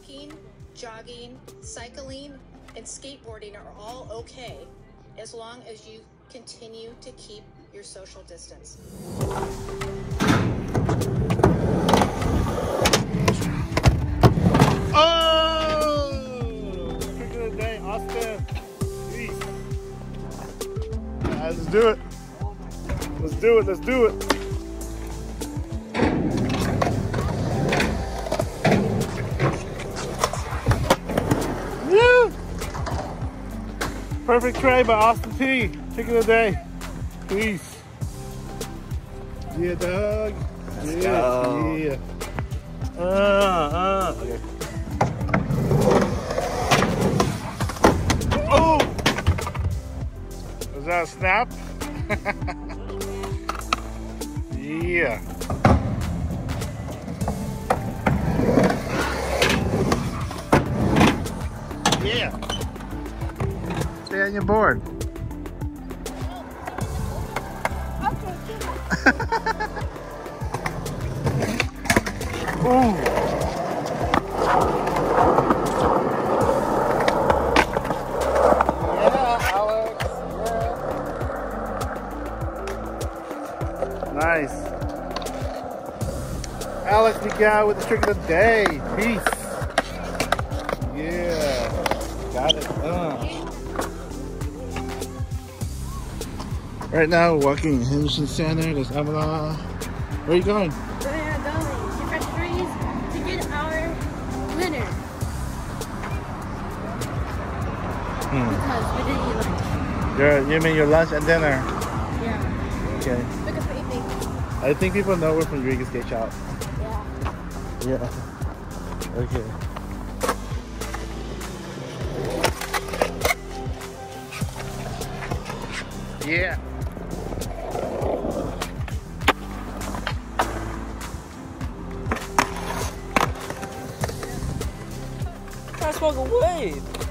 walking, jogging, cycling, and skateboarding are all okay as long as you continue to keep your social distance. Oh! Trick of the day, Austin. Peace. Let's do it. Let's do it. Let's do it. Woo! Perfect tray by Austin T. Trick of the day. Peace. Yeah, dog. Let's go. Yeah. Okay. Oh! Was that a snap? Yeah. Yeah. Stay on your board. Ooh. Yeah, Alex. Yeah. Nice. Alex, we got with the trick of the day. Peace. Yeah. Got it. Right now, walking Henderson Center. There's Amala. Where are you going? We're going to different trees to get our dinner. Because we didn't eat lunch. You mean your lunch and dinner? Yeah. Okay. Because we're eating. I think people know we're from Rodriguez Skate Shop. Yeah. Yeah. Okay. Yeah. Guys, walk away.